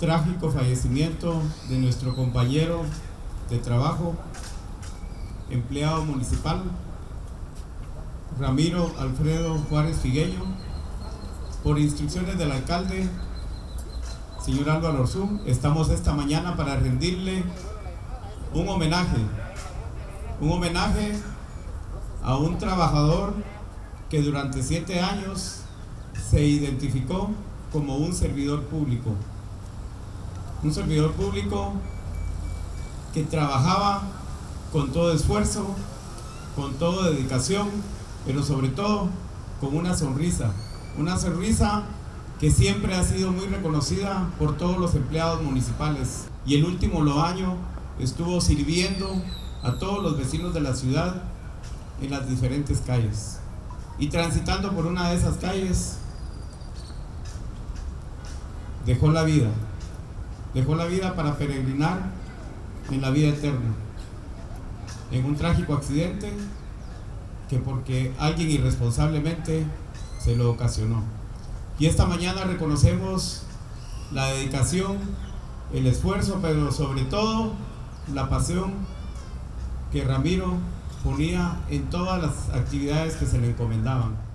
trágico fallecimiento de nuestro compañero de trabajo, empleado municipal, Ramiro Alfredo Juárez Figueño, por instrucciones del alcalde, señor Álvaro Orzún. Estamos esta mañana para rendirle un homenaje a un trabajador que durante 7 años se identificó como un servidor público que trabajaba con todo esfuerzo, con toda dedicación, pero sobre todo con una sonrisa que siempre ha sido muy reconocida por todos los empleados municipales, y el último año estuvo sirviendo a todos los vecinos de la ciudad en las diferentes calles, y transitando por una de esas calles dejó la vida para peregrinar en la vida eterna, en un trágico accidente que porque alguien irresponsablemente se lo ocasionó. Y esta mañana reconocemos la dedicación, el esfuerzo, pero sobre todo la pasión que Ramiro ponía en todas las actividades que se le encomendaban.